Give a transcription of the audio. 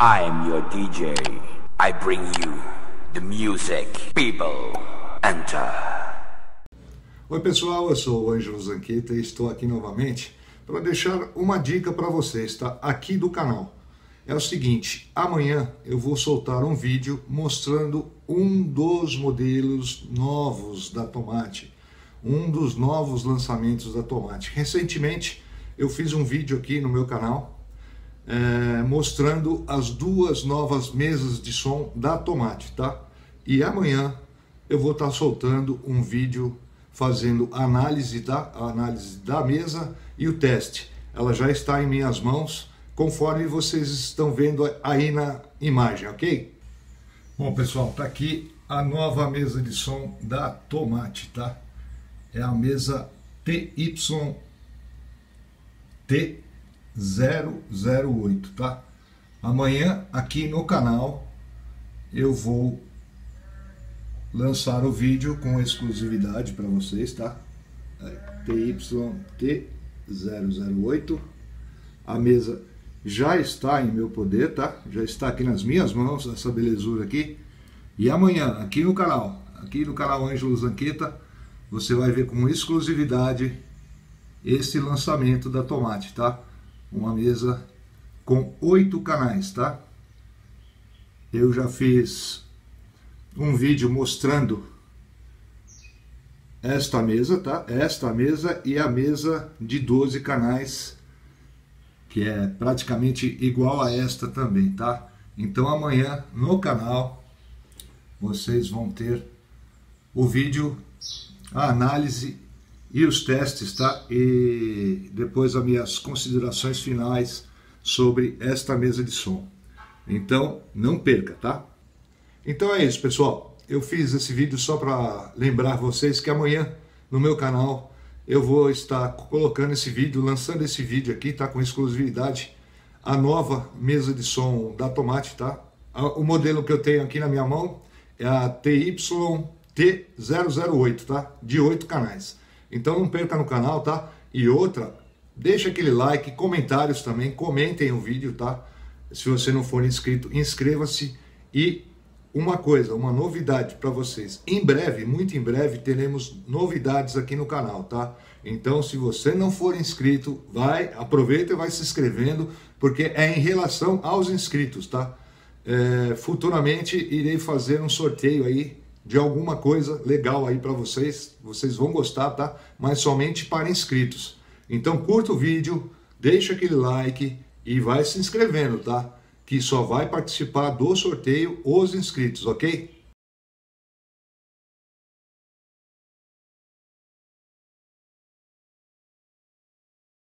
I'm your DJ. I bring you the music. People, enter. Oi pessoal, eu sou o Ângelo Zanqueta e estou aqui novamente para deixar uma dica para vocês, tá? Aqui do canal. É o seguinte, amanhã eu vou soltar um vídeo mostrando um dos modelos novos da Tomate, um dos novos lançamentos da Tomate. Recentemente eu fiz um vídeo aqui no meu canal mostrando as duas novas mesas de som da Tomate, tá? E amanhã eu vou estar soltando um vídeo fazendo a análise da mesa e o teste. Ela já está em minhas mãos, conforme vocês estão vendo aí na imagem, ok? Bom pessoal, tá aqui a nova mesa de som da Tomate, tá? É a mesa TYT008, tá? Amanhã aqui no canal eu vou lançar o vídeo com exclusividade para vocês, tá? TYT008. A mesa já está em meu poder, tá? Já está aqui nas minhas mãos, essa belezura aqui. E amanhã, aqui no canal Ângelo Zanqueta, você vai ver com exclusividade esse lançamento da Tomate, tá? Uma mesa com 8 canais, tá? Eu já fiz um vídeo mostrando esta mesa, tá? Esta mesa e a mesa de 12 canais, que é praticamente igual a esta também, tá? Então amanhã no canal vocês vão ter o vídeo, a análise e os testes, tá? E depois as minhas considerações finais sobre esta mesa de som. Então não perca, tá? Então é isso, pessoal. Eu fiz esse vídeo só para lembrar vocês que amanhã no meu canal eu vou estar colocando esse vídeo, lançando esse vídeo aqui, tá? Com exclusividade, a nova mesa de som da Tomate, tá? O modelo que eu tenho aqui na minha mão é a TYT008, tá? De 8 canais. Então não perca no canal, tá? E outra, deixa aquele like, comentários também, comentem o vídeo, tá? Se você não for inscrito, inscreva-se. E uma coisa, uma novidade para vocês, em breve, muito em breve, teremos novidades aqui no canal, tá? Então, se você não for inscrito, aproveita e vai se inscrevendo, porque é em relação aos inscritos, tá? Futuramente irei fazer um sorteio aí de alguma coisa legal aí para vocês vão gostar, tá? Mas somente para inscritos. Então, curta o vídeo, deixa aquele like e vai se inscrevendo, tá? Que só vai participar do sorteio os inscritos, ok?